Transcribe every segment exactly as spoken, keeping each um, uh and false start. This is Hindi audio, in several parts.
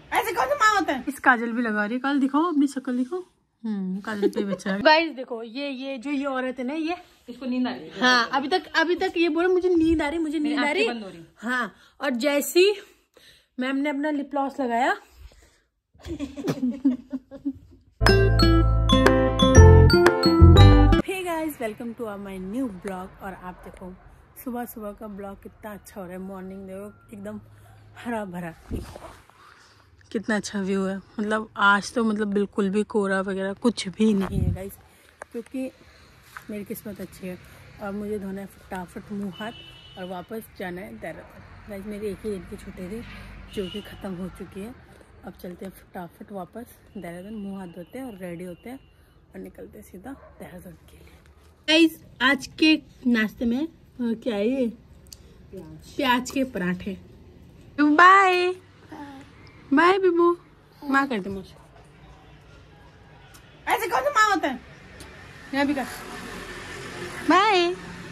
ऐसे कौन सा माँ होता है? इस काजल भी लगा रही है, कल दिखाओ अपनी शक्ल दिखाओ। हम्म काजल पे बच्चा। गाइस देखो ये ये जो ये औरत है ना, ये इसको नींद आ रही है। हाँ अभी तक अभी तक ये बोले मुझे नींद आ रही मुझे नींद आ रही। हाँ और जैसी मैम ने अपना लिप ग्लॉस लगाया hey guys welcome to our my new blog. और आप देखो सुबह सुबह का ब्लॉग कितना अच्छा हो रहा है। मॉर्निंग देखो एकदम हरा भरा, कितना अच्छा व्यू है। मतलब आज तो मतलब बिल्कुल भी कोहरा वगैरह कुछ भी नहीं है गाइस, क्योंकि मेरी किस्मत अच्छी है। और मुझे धोना है फटाफट मुँह हाथ और वापस जाना है देहरादून। गाइस मेरी एक ही दिन की छुट्टी थी जो कि ख़त्म हो चुकी है। अब चलते हैं फटाफट वापस देहरादून, मुँह हाथ धोते हैं और रेडी होते हैं और निकलते हैं सीधा देहरादून के लिए। गाइस आज के नाश्ते में क्या है ये? प्याज प्याज के पराठे। Bye bye Bibu. माँ करते मुझे ऐसे कौन सा माँ होता है? यहाँ भी कर बाय।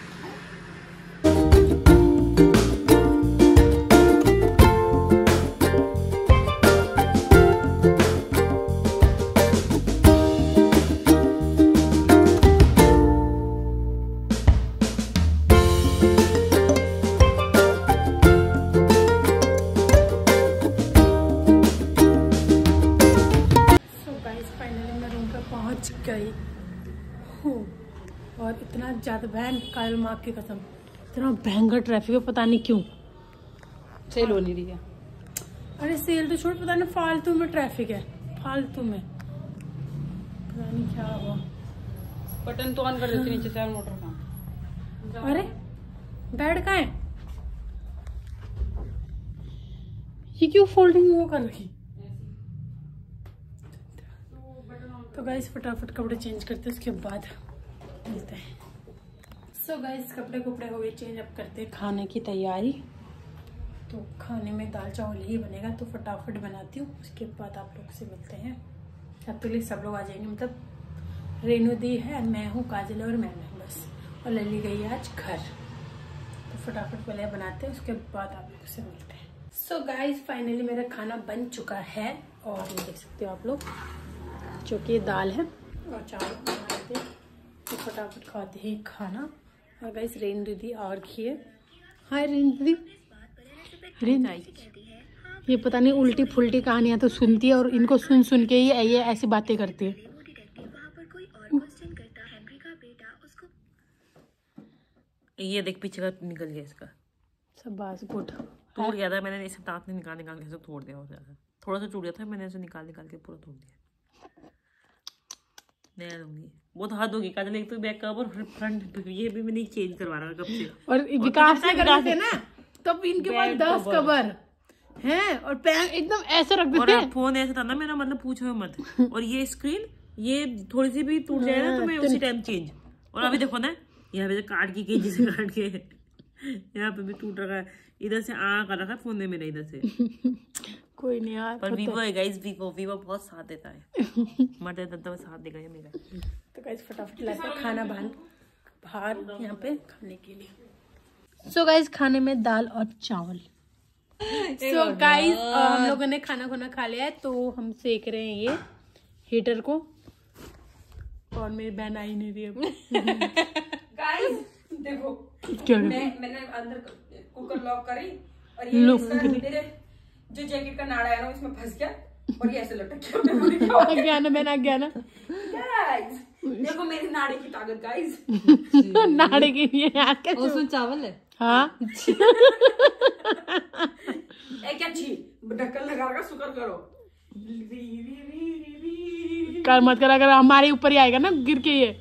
गई हूँ और इतना ज़्यादा भयंकर, काल माँ की कसम इतना भयंकर ट्रैफिक है, पता नहीं क्यों। सेल हो नहीं रही है। अरे सेल तो छोड़, पता नहीं फालतू में ट्रैफिक है, फालतू में पता नहीं क्या हुआ। बटन तो ऑन कर देते नीचे से मोटर का। अरे बेड कहाँ है? ये क्यों फोल्डिंग वो कर रही? तो गाइस फटाफट कपड़े चेंज करते हैं, उसके बाद मिलते हैं। सो गाइस कपड़े कपड़े हो गए चेंज, अब करते हैं खाने की तैयारी। तो खाने में दाल चावल ही बनेगा, तो फटाफट बनाती हूँ, उसके बाद आप लोग से मिलते हैं। तब तक लिए सब लोग आ जाएंगे, मतलब रेनू दी है, मैं हूँ, काजल और मैं मैं बस, और लली गई है आज घर। तो फटाफट पहले बनाते हैं, उसके बाद आप लोग से मिलते हैं। सो गाइस फाइनली मेरा खाना बन चुका है और ये देख सकते हो आप लोग, जो कि दाल है और चावल बनाते हैं। तो फटाफट खाते हैं खाना। और गाइस रेन दीदी और खिए। हाय रेन दीदी। रेन ये पता नहीं उल्टी फुल्टी कहानियां तो सुनती है और इनको सुन सुन के ही ये ऐसी बातें करती है। ये देख पीछे का निकल गया इसका सब बास गुड टूट गया था। मैंने इसे दांत नहीं निकाल निकाल के सब तोड़ दिया। और ज्यादा थोड़ा सा टूट गया था, मैंने इसे निकाल निकाल के पूरा तोड़ दिया। नया लूंगी, बहुत हद होगी काजल। एक तो बैक कवर फ्रंट ये भी मैंने चेंज करवा रहा कब से। और विकास से करते थे ना तब इनके पास दस कवर हैं और पैर एकदम ऐसे रख देते हैं। फोन ऐसा था ना मेरा, मतलब पूछो मत। और ये स्क्रीन ये थोड़ी सी भी टूट जाए ना तो मैं उसी टाइम चेंज। और अभी देखो ना यहाँ पे काट की केजी से काट के यहाँ पे भी टूट रखा है। इधर से आ कर रखा है फोन में मेरा इधर से। कोई नहीं यार, पर वीवो है गाइस, वीवो वीवो बहुत साथ देता है। मर देता तो साथ देगा ये मेरा। तो गाइस फटाफट लाते हैं खाना बाहर बाहर यहाँ पे खाने के लिए। सो so गाइस खाने में दाल और चावल। सो so गाइस हम लोगों ने खाना खुना खा लिया है, तो हम सेक रहे हैं ये हीटर को। और मेरी बहन आई नहीं रही है। गाइस देखो क्या मैं मैंने अंदर कुकर लॉक करी और ये मेरे जो जैकेट का नाड़ा है ना इसमें फंस गया और ये ऐसे लटक गया। गया ना मैंने गया ना। गाइस देखो मेरी नाड़े की ताकत गाइस। नाड़े की नहीं है यार, क्या उसमें चावल है। हाँ ए क्या छी ढक्कन लगा रखा, शुक्र करो। कर मत कर, अगर हमारे ऊपर ही आएगा ना गिर के ये।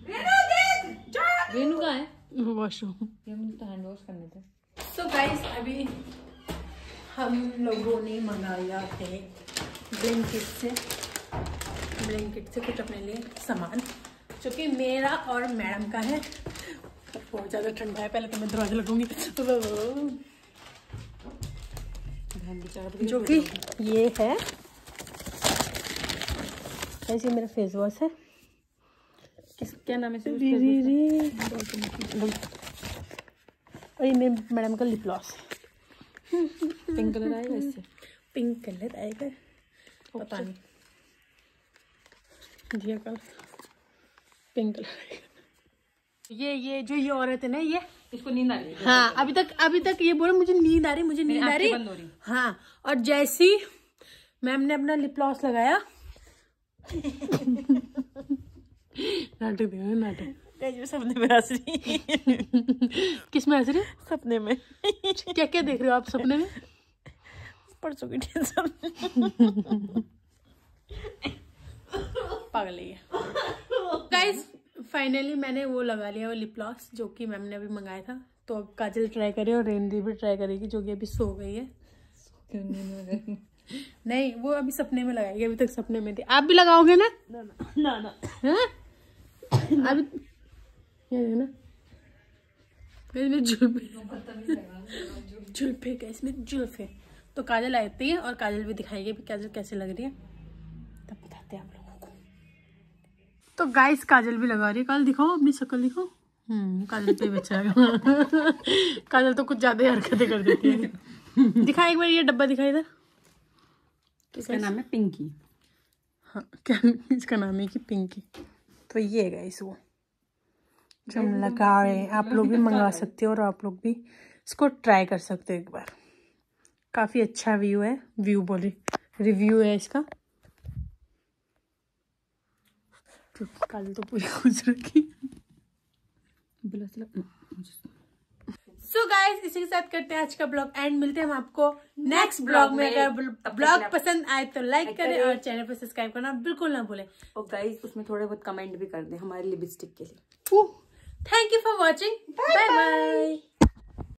रेनू का है वॉशरूम, ये मुझे तो हैंड वॉश करने थे। सो गाइस अभी हम लोगों ने मंगाया है ब्लिंकिट से ब्लिंकिट से कुछ अपने लिए सामान, जो कि मेरा और मैडम का है। बहुत ज़्यादा ठंडा है, पहले तो मैं दरवाजा लगाऊंगी। जो कि ये है ऐसे मेरा फेस वॉश है। किस क्या नाम है इसे? री री री। और ये मेरे मैडम का लिप ग्लॉस है। पिंक कलर आएगा इससे, पिंक कलर आएगा। पता नहीं दिया कल पिंक कलर। ये ये जो ये औरत है ना, ये इसको नींद आ रही है। हाँ, अभी तक अभी तक ये बोले मुझे नींद आ रही, मुझे नींद आ रही। बंद हो रही। हाँ, और जैसी मैम ने अपना लिप ग्लॉस लगाया नाटक देखो नाटक। सपने में हंस रही। किस में हंस रही? सपने में। क्या क्या देख रहे हो आप सपने में? परसों की टेंशन। पागल है। गाइस फाइनली मैंने वो लगा लिया, वो लिप ग्लॉस जो कि मैम ने अभी मंगाया था। तो अब काजल ट्राई करे और रेंदी भी ट्राई करेगी, जो कि अभी सो गई है। नहीं, वो अभी सपने में लगाएगी, अभी तक सपने में थी। आप भी लगाओगे ना? ना ना ना। हाँ? अभी ये ना इसमें जुल्फे जुल्फे का इसमें जुल्फे। तो काजल आती है और काजल भी दिखाएगी काजल कैसे लग रही है, तब बताते हैं आप लोगों को। तो गाइस काजल भी लगा रही है। काजल दिखाओ अपनी शक्ल दिखाओ। हम्म काजल पे बच्चा काजल तो कुछ ज्यादा हरकतें कर देती है। दिखा एक बार ये डब्बा दिखाई इधर। इसका नाम है पिंकी। हाँ, क्या इसका नाम है कि पिंकी। तो ये है गाइस वो जो हम लगा रहे हैं। आप लोग भी मंगा सकते हो और आप लोग भी इसको ट्राई कर सकते हो एक बार। काफी अच्छा व्यू है, व्यू बोले रिव्यू है इसका। कल तो पूरी खुश रखी। सो गाइस इसी के साथ करते हैं आज का ब्लॉग एंड। मिलते हैं हम आपको नेक्स्ट ब्लॉग में। अगर ब्लॉग पसंद आए तो लाइक करें और चैनल पर सब्सक्राइब करना बिल्कुल ना भूलें। और गाइस उसमें थोड़े बहुत कमेंट भी कर दें हमारे लिपस्टिक के लिए। Thank you for watching. Bye bye.